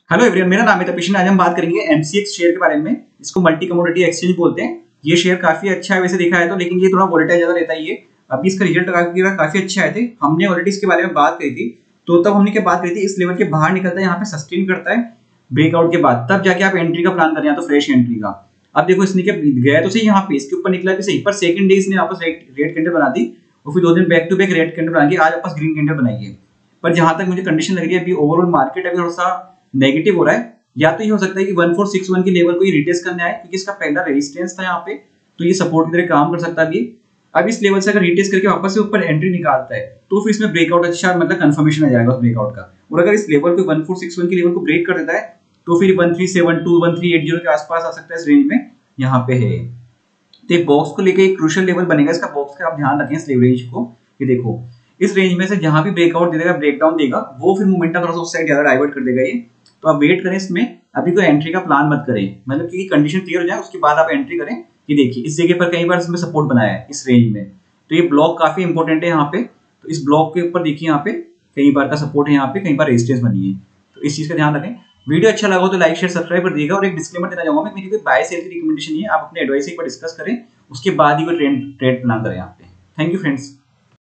Hello everyone, मेरा नाम है तपीश। आज हम बात करेंगे एमसीएक्स शेयर के बारे में। इसको मल्टी कमोडिटी एक्सचेंज बोलते हैं। ये शेयर काफी अच्छा है वैसे देखा है तो, लेकिन ये थोड़ा वोलेटाइल ज्यादा रहता है। ये अभी इसका रिजल्ट काफी अच्छे आए थे। हमने ऑलरेडी इसके बारे में बात करी थी, तो तब हमने क्या बात करी थी, इस लेवल के बाहर निकलता है, यहाँ पे सस्टेन करता है ब्रेकआउट के बाद, तब जाके आप एंट्री का प्लान करें, या तो फ्रेश एंट्री का। अब देखो इसने क्या गया तो सही, यहाँ पे इसके ऊपर निकला भी सही, पर सेकंड डे इसने वापस रेड कैंडल बना दी और फिर 2 दिन back to back red candle बना के आज वापस ग्रीन कैंडल बनाई है। पर जहां तक मुझे कंडीशन लग रही है, अभी ओवरऑल मार्केट अभी थोड़ा सा नेगेटिव हो रहा है। या तो ये हो सकता है कि 1461 की लेवल को ये रिटेस्ट करने आए, क्योंकि इसका पहला रेजिस्टेंस था यहाँ पे, तो ये सपोर्ट की तरह काम कर सकता है अभी। अब इस लेवल से अगर रिटेस्ट करके वापस से ऊपर एंट्री निकालता है तो फिर इसमें ब्रेकआउट अच्छा मतलब कंफर्मेशन आ जाएगा उस ब्रेकआउट का। और अगर इस लेवल को 1461 की लेवल को ब्रेक कर देता है तो फिर 1372 1380 के आसपास आ सकता है इस रेंज में, यहाँ पे है। तो एक बॉक्स को लेके एक क्रूशियल लेवल बनेगा इसका, बॉक्स का आप ध्यान रखें इस रेंज को। ये देखो इस रेंज में से जहां भी ब्रेकआउट दे देगा, ब्रेकडाउन देगा, वो फिर मोमेंटम थोड़ा सा उस साइड ज्यादा डाइवर्ट कर देगा ये। तो आप वेट करें इसमें, अभी कोई एंट्री का प्लान मत करें, मतलब कि कंडीशन क्लियर हो जाए उसके बाद आप एंट्री करें। ये देखिए इस जगह पर कई बार इसमें सपोर्ट बनाया है इस रेंज में, तो ये ब्लॉक काफी इंपॉर्टेंट है यहाँ पे। तो इस ब्लॉक के ऊपर देखिए यहाँ पे कई बार का सपोर्ट है, यहाँ पे कई बार रेजिस्टेंस बनी है, तो इस चीज का ध्यान रखें। वीडियो अच्छा लगा हो तो लाइक शेयर सब्सक्राइब कर दीजिएगा। और एक डिस्क्लेमर देना चाहूंगा, मेरी कोई बाय सेल की रिकमेंडेशन नहीं है, आप अपने एडवाइस एक बार डिस्कस करें, उसके बाद ही कोई ट्रेड प्लान करें यहाँ पे। Thank you friends.